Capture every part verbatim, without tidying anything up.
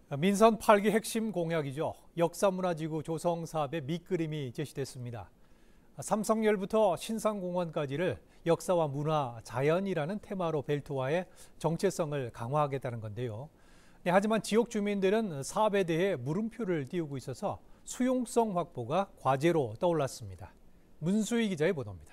민선 팔 기 핵심 공약이죠. 역사문화지구 조성 사업의 밑그림이 제시됐습니다. 삼성열부터 신상공원까지를 역사와 문화, 자연이라는 테마로 벨트화해 정체성을 강화하겠다는 건데요. 네, 하지만 지역 주민들은 사업에 대해 물음표를 띄우고 있어서 수용성 확보가 과제로 떠올랐습니다. 문수희 기자의 보도입니다.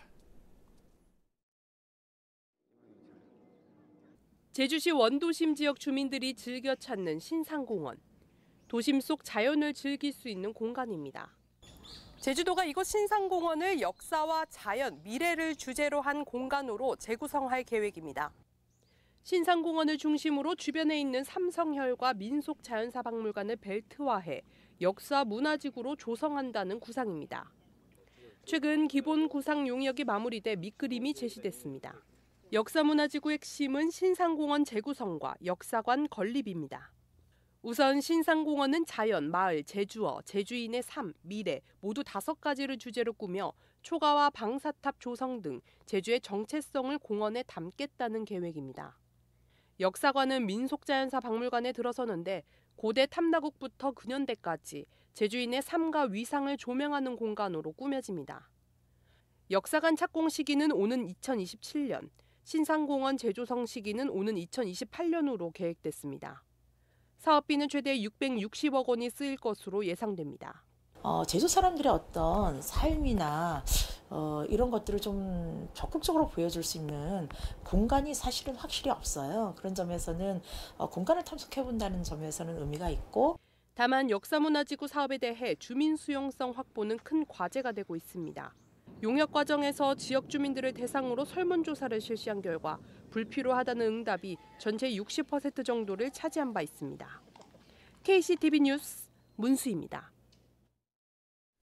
제주시 원도심 지역 주민들이 즐겨 찾는 신상공원. 도심 속 자연을 즐길 수 있는 공간입니다. 제주도가 이곳 신상공원을 역사와 자연, 미래를 주제로 한 공간으로 재구성할 계획입니다. 신상공원을 중심으로 주변에 있는 삼성혈과 민속자연사박물관을 벨트화해 역사 문화지구로 조성한다는 구상입니다. 최근 기본 구상 용역이 마무리돼 밑그림이 제시됐습니다. 역사문화지구 핵심은 신상공원 재구성과 역사관 건립입니다. 우선 신상공원은 자연, 마을, 제주어, 제주인의 삶, 미래 모두 다섯 가지를 주제로 꾸며 초가와 방사탑 조성 등 제주의 정체성을 공원에 담겠다는 계획입니다. 역사관은 민속자연사 박물관에 들어서는데 고대 탐나국부터 근현대까지 제주인의 삶과 위상을 조명하는 공간으로 꾸며집니다. 역사관 착공 시기는 오는 이천이십칠 년, 신상공원 재조성 시기는 오는 이천이십팔 년으로 계획됐습니다. 사업비는 최대 육백육십억 원이 쓰일 것으로 예상됩니다. 어, 제주 사람들의 어떤 삶이나 어, 이런 것들을 좀 적극적으로 보여줄 수 있는 공간이 사실은 확실히 없어요. 그런 점에서는 어, 공간을 탐색해본다는 점에서는 의미가 있고. 다만 역사문화지구 사업에 대해 주민 수용성 확보는 큰 과제가 되고 있습니다. 용역 과정에서 지역 주민들을 대상으로 설문조사를 실시한 결과 불필요하다는 응답이 전체 육십 퍼센트 정도를 차지한 바 있습니다. 케이씨티비 뉴스 문수희입니다.